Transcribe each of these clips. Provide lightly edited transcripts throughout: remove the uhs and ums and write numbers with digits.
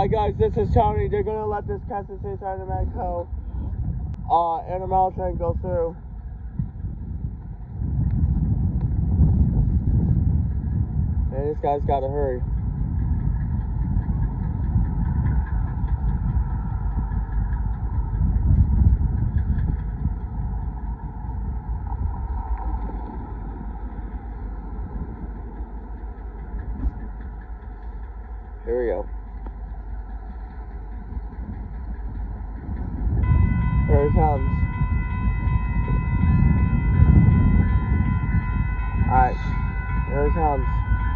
Hi guys, this is Tony. They're gonna let this KCSM side of Mexico intermodal train go through. And this guy's gotta hurry. Here we go. Here he comes. Alright, here he comes.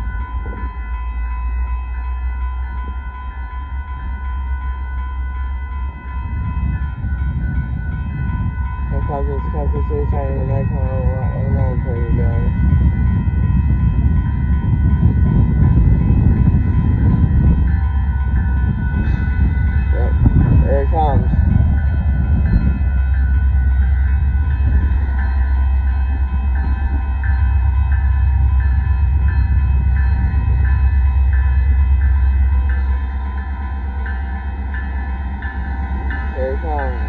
Here comes this KCSM train and they come intermodal train, guys. Here it comes. Here it comes.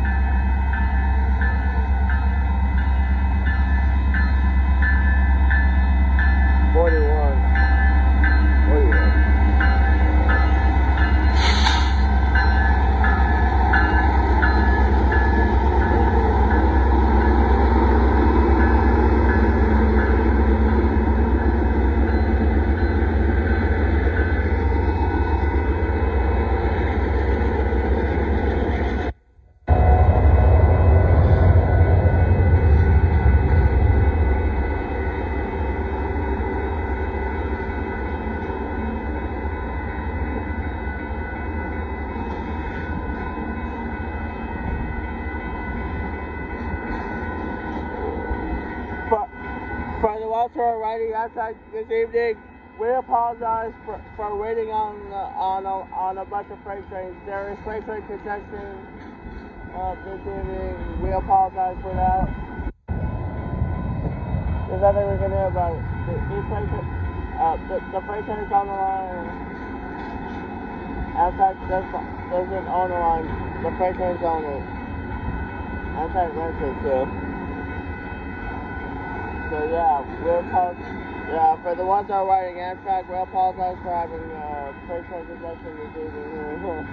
For the ones who are riding outside this evening, we apologize for waiting on a bunch of freight trains. There is freight train congestion this evening. We apologize for that. There's nothing we can do about it. These the freight trains on the line. Outside doesn't own the line. The freight trains own it. Outside rents it too. So yeah, for the ones that are riding Amtrak, we apologize for having freight train congestion this evening.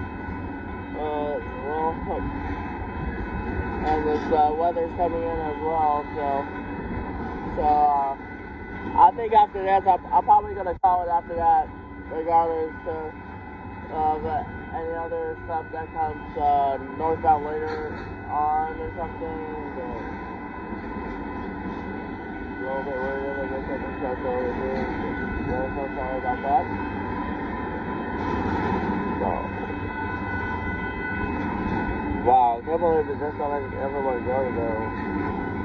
And this weather's coming in as well, so I think after that, I'm probably gonna call it after that, regardless of any other stuff that comes northbound later on or something. A little bit worried about this second truck over here. So sorry about that. So, wow, I can't believe that that's not letting everyone go though.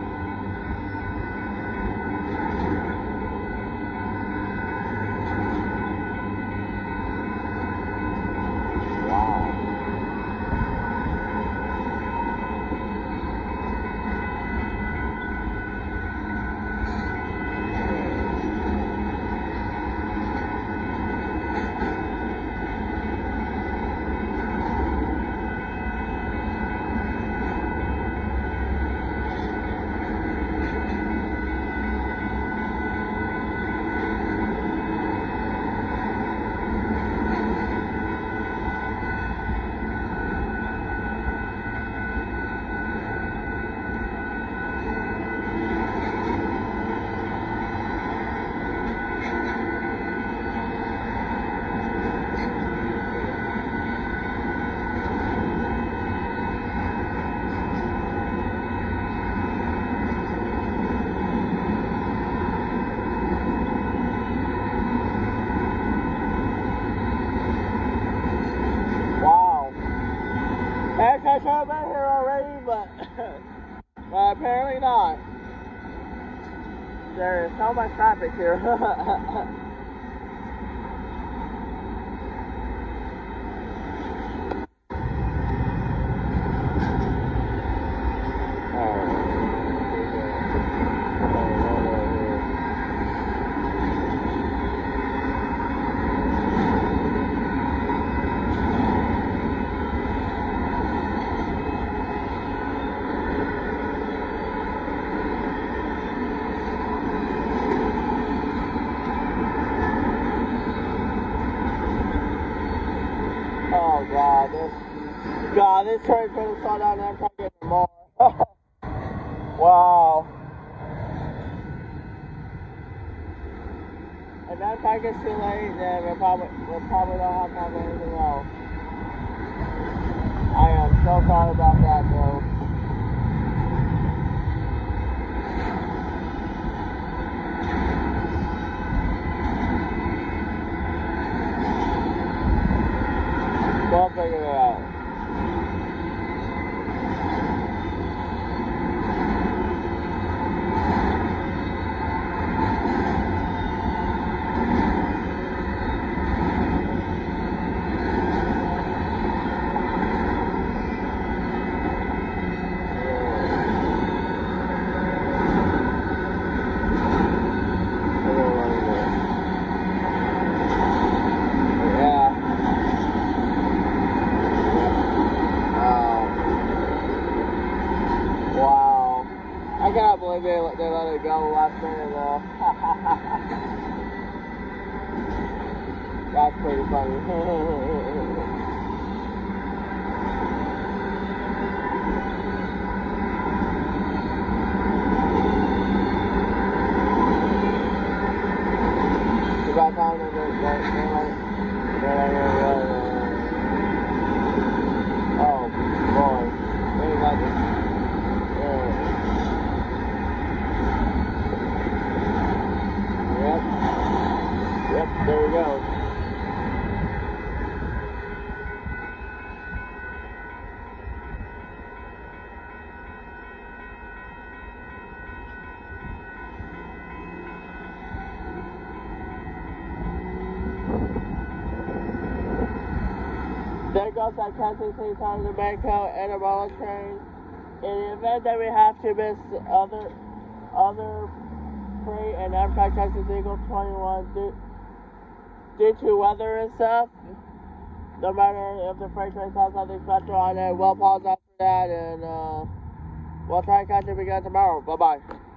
I should have been here already, but apparently not. There is so much traffic here. God, this train's gonna slow down and I'm getting more. Wow. If that track is too late, then we probably don't have time for anything else. I am so sorry about that, though. We'll figure it out. I cannot believe they let it go last minute though. That's pretty funny. You got time to oh boy. They got this. Yep, there we go. There goes that testing station on the Mexico intermodal train. In the event that we have to miss other freight and Amtrak Texas Eagle 21 due to weather and stuff, no matter if the freight train has something special on it, we'll pause after that and we'll try to catch it again tomorrow. Bye-bye.